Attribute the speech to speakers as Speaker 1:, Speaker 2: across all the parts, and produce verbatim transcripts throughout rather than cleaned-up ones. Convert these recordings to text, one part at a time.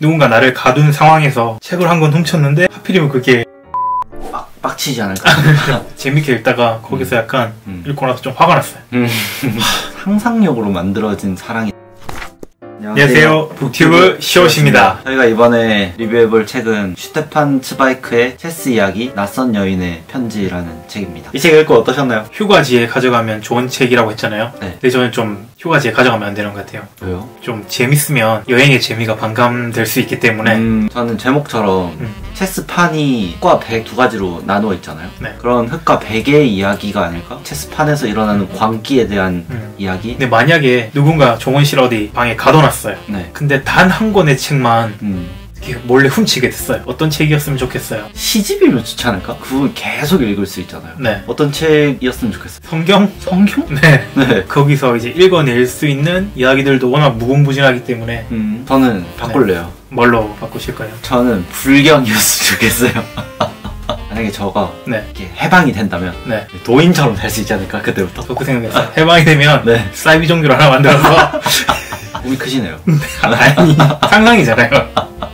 Speaker 1: 누군가 나를 가둔 상황에서 책을 한 권 훔쳤는데 하필이면 그게
Speaker 2: 빡, 빡치지 않을까?
Speaker 1: 재밌게 읽다가 거기서
Speaker 2: 음.
Speaker 1: 약간
Speaker 2: 음.
Speaker 1: 읽고 나서 좀 화가 났어요.
Speaker 2: 음. 상상력으로 만들어진 사랑이.
Speaker 1: 안녕하세요. 북튜브 시옷입니다.
Speaker 2: 저희가 이번에 리뷰해볼 책은 슈테판 츠바이크의 체스 이야기 낯선 여인의 편지라는 책입니다. 이 책 읽고 어떠셨나요?
Speaker 1: 휴가지에 가져가면 좋은 책이라고 했잖아요.
Speaker 2: 네.
Speaker 1: 근데 저는 좀 휴가지에 가져가면 안 되는 것 같아요.
Speaker 2: 왜요?
Speaker 1: 좀 재밌으면 여행의 재미가 반감될 수 있기 때문에
Speaker 2: 음, 저는 제목처럼
Speaker 1: 음.
Speaker 2: 체스판이 흑과 백 두 가지로 나누어 있잖아요.
Speaker 1: 네.
Speaker 2: 그런 흑과 백의 이야기가 아닐까? 체스판에서 일어나는
Speaker 1: 음.
Speaker 2: 광기에 대한
Speaker 1: 음.
Speaker 2: 이야기?
Speaker 1: 근데 만약에 누군가 종원씨를 어디 방에 가둬놨어요.
Speaker 2: 네.
Speaker 1: 근데 단 한 권의 책만
Speaker 2: 음.
Speaker 1: 이렇게 몰래 훔치게 됐어요. 어떤 책이었으면 좋겠어요?
Speaker 2: 시집이면 좋지 않을까? 그걸 계속 읽을 수 있잖아요.
Speaker 1: 네.
Speaker 2: 어떤 책이었으면 좋겠어요?
Speaker 1: 성경?
Speaker 2: 성경?
Speaker 1: 네.
Speaker 2: 네.
Speaker 1: 거기서 이제 읽어낼 수 있는 이야기들도 워낙 무궁무진하기 때문에
Speaker 2: 음, 저는 바꿀래요.
Speaker 1: 네. 뭘로 바꾸실까요?
Speaker 2: 저는 불경이었으면 좋겠어요. 만약에 저가
Speaker 1: 네.
Speaker 2: 이렇게 해방이 된다면
Speaker 1: 네.
Speaker 2: 도인처럼 살 수 있지 않을까? 그때부터.
Speaker 1: 저 그 생각했어요. 해방이 되면
Speaker 2: 네.
Speaker 1: 사이비 종교를 하나 만들어서
Speaker 2: 꿈이 크시네요.
Speaker 1: 아니 상상이잖아요.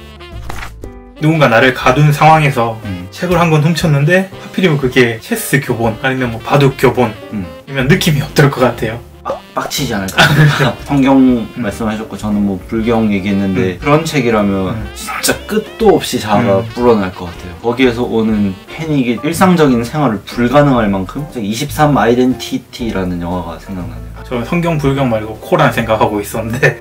Speaker 1: 누군가 나를 가둔 상황에서
Speaker 2: 음.
Speaker 1: 책을 한 권 훔쳤는데 하필이면 그게 체스 교본 아니면 뭐 바둑 교본
Speaker 2: 음.
Speaker 1: 이면 느낌이 어떨 것 같아요?
Speaker 2: 빡, 빡치지 않을까? 성경 말씀하셨고 저는 뭐 불경 얘기했는데
Speaker 1: 음.
Speaker 2: 그런 책이라면
Speaker 1: 음.
Speaker 2: 진짜 끝도 없이 자아가
Speaker 1: 음.
Speaker 2: 불어날 것 같아요. 거기에서 오는 패닉이 일상적인 생활을 불가능할 만큼 이십삼 아이덴티티라는 영화가 생각나네요.
Speaker 1: 저는 성경 불경 말고 코란 생각하고 있었는데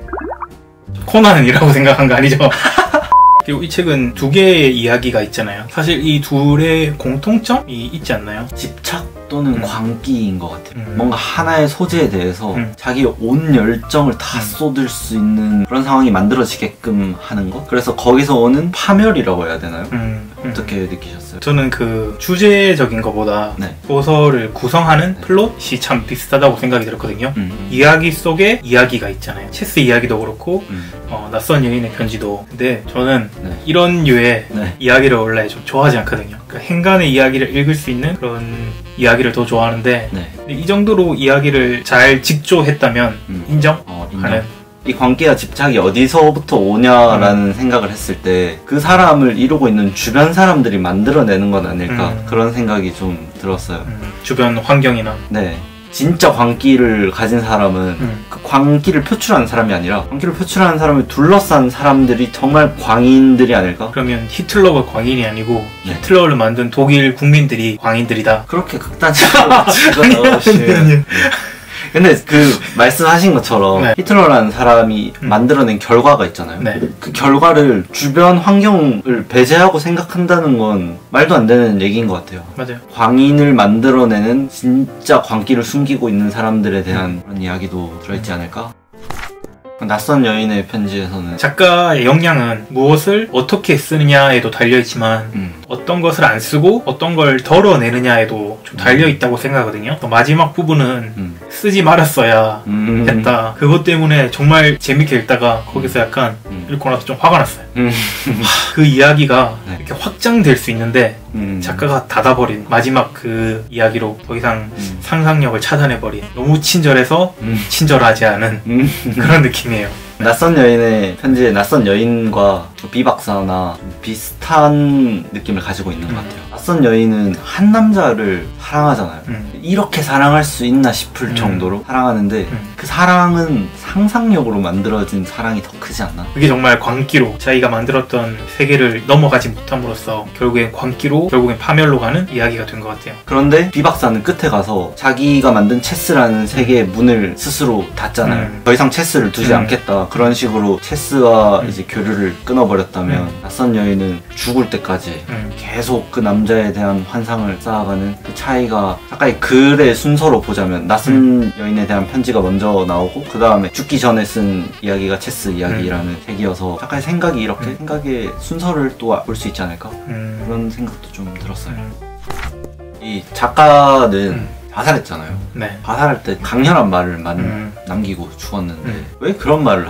Speaker 1: 코난이라고 생각한 거 아니죠? 그리고 이 책은 두 개의 이야기가 있잖아요. 사실 이 둘의 공통점이 있지 않나요?
Speaker 2: 집착 또는
Speaker 1: 음.
Speaker 2: 광기인 것 같아요.
Speaker 1: 음.
Speaker 2: 뭔가 하나의 소재에 대해서
Speaker 1: 음.
Speaker 2: 자기의 온 열정을 다
Speaker 1: 음.
Speaker 2: 쏟을 수 있는 그런 상황이 만들어지게끔 하는 것? 그래서 거기서 오는 파멸이라고 해야 되나요?
Speaker 1: 음, 음.
Speaker 2: 어떻게 느끼셨어요?
Speaker 1: 저는 그 주제적인 것보다
Speaker 2: 네.
Speaker 1: 소설을 구성하는
Speaker 2: 네.
Speaker 1: 플롯이 참 비슷하다고 생각이 들었거든요.
Speaker 2: 음.
Speaker 1: 이야기 속에 이야기가 있잖아요. 체스 이야기도 그렇고
Speaker 2: 음.
Speaker 1: 어, 낯선 여인의 편지도. 근데 저는
Speaker 2: 네.
Speaker 1: 이런 류의
Speaker 2: 네.
Speaker 1: 이야기를 원래 좀 좋아하지 않거든요. 그러니까 행간의 이야기를 읽을 수 있는 그런 이야기를 더 좋아하는데
Speaker 2: 네.
Speaker 1: 근데 이 정도로 이야기를 잘 직조했다면
Speaker 2: 음.
Speaker 1: 인정?
Speaker 2: 어, 인정.
Speaker 1: 하는
Speaker 2: 이 광기와 집착이 어디서부터 오냐라는 생각을 했을 때 그 사람을 이루고 있는 주변 사람들이 만들어내는 건 아닐까
Speaker 1: 음.
Speaker 2: 그런 생각이 좀 들었어요.
Speaker 1: 음, 주변 환경이나
Speaker 2: 네. 진짜 광기를 가진 사람은
Speaker 1: 음.
Speaker 2: 그 광기를 표출하는 사람이 아니라 광기를 표출하는 사람을 둘러싼 사람들이 정말 광인들이 아닐까?
Speaker 1: 그러면 히틀러가 광인이 아니고
Speaker 2: 네.
Speaker 1: 히틀러를 만든 독일 국민들이 광인들이다.
Speaker 2: 그렇게 극단적으로 집어넣으시면 근데 그 말씀하신 것처럼
Speaker 1: 네.
Speaker 2: 히틀러라는 사람이
Speaker 1: 음.
Speaker 2: 만들어낸 결과가 있잖아요.
Speaker 1: 네.
Speaker 2: 그 결과를 주변 환경을 배제하고 생각한다는 건 말도 안 되는 얘기인 것 같아요.
Speaker 1: 맞아요.
Speaker 2: 광인을 만들어내는 진짜 광기를 숨기고 있는 사람들에 대한 그런 이야기도 들어있지 않을까? 낯선 여인의 편지에서는
Speaker 1: 작가의 역량은 무엇을 어떻게 쓰느냐에도 달려있지만
Speaker 2: 음.
Speaker 1: 어떤 것을 안 쓰고 어떤 걸 덜어내느냐에도 좀 달려있다고 생각하거든요. 마지막 부분은
Speaker 2: 음.
Speaker 1: 쓰지 말았어야
Speaker 2: 음.
Speaker 1: 했다. 그것 때문에 정말 재밌게 읽다가 거기서 약간
Speaker 2: 음.
Speaker 1: 읽고 나서 좀 화가 났어요.
Speaker 2: 음.
Speaker 1: 그 이야기가
Speaker 2: 네.
Speaker 1: 이렇게 확장될 수 있는데
Speaker 2: 음.
Speaker 1: 작가가 닫아버린 마지막 그 이야기로 더 이상
Speaker 2: 음.
Speaker 1: 상상력을 차단해버린 너무 친절해서
Speaker 2: 음.
Speaker 1: 친절하지 않은
Speaker 2: 음.
Speaker 1: 그런 느낌이에요.
Speaker 2: 낯선 여인의 편지에 낯선 여인과 비 박사나 좀 비슷한 느낌을 가지고 있는 것
Speaker 1: 음.
Speaker 2: 같아요. 낯선 여인은 한 남자를 사랑하잖아요.
Speaker 1: 음.
Speaker 2: 이렇게 사랑할 수 있나 싶을
Speaker 1: 음.
Speaker 2: 정도로 사랑하는데
Speaker 1: 음.
Speaker 2: 그 사랑은 상상력으로 만들어진 사랑이 더 크지 않나?
Speaker 1: 그게 정말 광기로 자기가 만들었던 세계를 넘어가지 못함으로써 결국엔 광기로 결국엔 파멸로 가는 이야기가 된 것 같아요.
Speaker 2: 그런데 비 박사는 끝에 가서 자기가 만든 체스라는 세계의 문을 스스로 닫잖아요.
Speaker 1: 음.
Speaker 2: 더 이상 체스를 두지
Speaker 1: 음.
Speaker 2: 않겠다. 그런 식으로 체스와
Speaker 1: 음.
Speaker 2: 이제 교류를 끊어버렸다면
Speaker 1: 음.
Speaker 2: 낯선 여인은 죽을 때까지
Speaker 1: 음.
Speaker 2: 계속 그 남자에 대한 환상을 쌓아가는 그 차이가 작가의 글의 순서로 보자면 낯선
Speaker 1: 음.
Speaker 2: 여인에 대한 편지가 먼저 나오고 그 다음에 죽기 전에 쓴 이야기가 체스 이야기라는
Speaker 1: 음.
Speaker 2: 책이어서 작가의 생각이 이렇게
Speaker 1: 음.
Speaker 2: 생각의 순서를 또 볼 수 있지 않을까?
Speaker 1: 음.
Speaker 2: 그런 생각도 좀 들었어요.
Speaker 1: 음.
Speaker 2: 이 작가는
Speaker 1: 음.
Speaker 2: 자살했잖아요.
Speaker 1: 네.
Speaker 2: 자살할 때 강렬한 말을 만,
Speaker 1: 음.
Speaker 2: 남기고 죽었는데
Speaker 1: 음.
Speaker 2: 왜 그런 말을 하고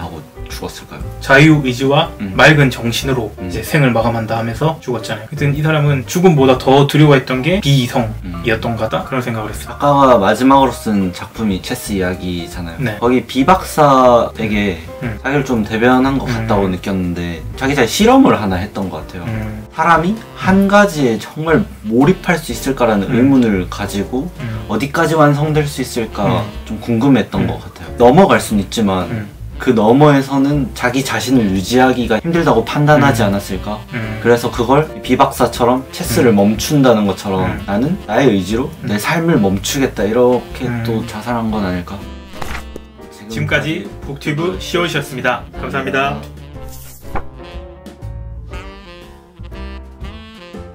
Speaker 2: 죽었을까요?
Speaker 1: 자유의지와
Speaker 2: 음.
Speaker 1: 맑은 정신으로
Speaker 2: 음.
Speaker 1: 이제 생을 마감한다 하면서 죽었잖아요. 하여튼 이 사람은 죽음보다 더 두려워했던 게 비이성이었던
Speaker 2: 음.
Speaker 1: 거다 그런 생각을 했어요.
Speaker 2: 아까 마지막으로 쓴 작품이 체스 이야기잖아요.
Speaker 1: 네.
Speaker 2: 거기 비 박사에게
Speaker 1: 음.
Speaker 2: 자기를 좀 대변한 것 같다고
Speaker 1: 음.
Speaker 2: 느꼈는데 자기 잘 실험을 하나 했던 것 같아요.
Speaker 1: 음.
Speaker 2: 사람이 한 가지에 정말 몰입할 수 있을까라는
Speaker 1: 음.
Speaker 2: 의문을 가지고
Speaker 1: 음.
Speaker 2: 어디까지 완성될 수 있을까
Speaker 1: 음.
Speaker 2: 좀 궁금했던
Speaker 1: 음.
Speaker 2: 것 같아요. 넘어갈 수는 있지만
Speaker 1: 음.
Speaker 2: 그 너머에서는 자기 자신을 유지하기가 힘들다고 판단하지
Speaker 1: 음.
Speaker 2: 않았을까?
Speaker 1: 음.
Speaker 2: 그래서 그걸 비박사처럼 체스를
Speaker 1: 음.
Speaker 2: 멈춘다는 것처럼
Speaker 1: 음.
Speaker 2: 나는 나의 의지로
Speaker 1: 음.
Speaker 2: 내 삶을 멈추겠다 이렇게
Speaker 1: 음.
Speaker 2: 또 자살한 건 아닐까?
Speaker 1: 지금까지 북튜브 시옷이었습니다. 감사합니다.